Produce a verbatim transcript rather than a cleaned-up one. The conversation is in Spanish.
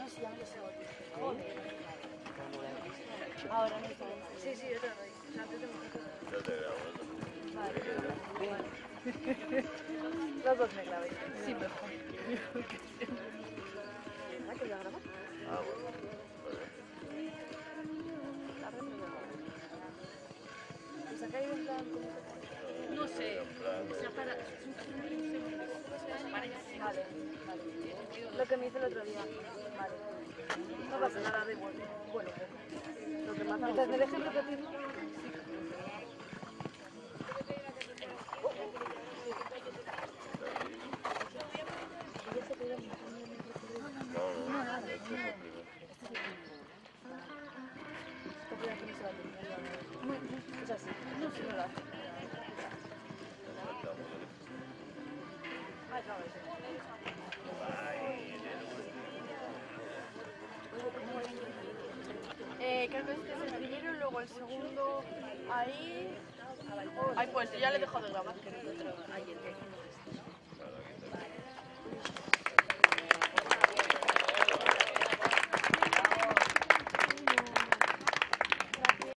No, sí, ya me lo sé. Joder. Ahora no está. Sí, sí, yo te lo doy. O sea, antes de mucho. Yo te grabo, ¿no? Vale, vale. Los dos me grabéis. Sí, mejor. ¿Verdad que voy a grabar? Ah, bueno. Vale. La red no voy a grabar. ¿Os ha caído en plan cómo se pone? No sé. En plan... O sea, para... Para ya. Vale, vale. Lo que me hice el otro día. Vale. No pasa nada, da igual. Bueno, lo que más... Mientras me dejen repetirlo. No, no, este es el primero. Es así. No sé, no lo hace. Ah, claro, eso. Eh, creo que este es el primero, luego el segundo ahí... Ay, pues yo ya le he dejado de grabar.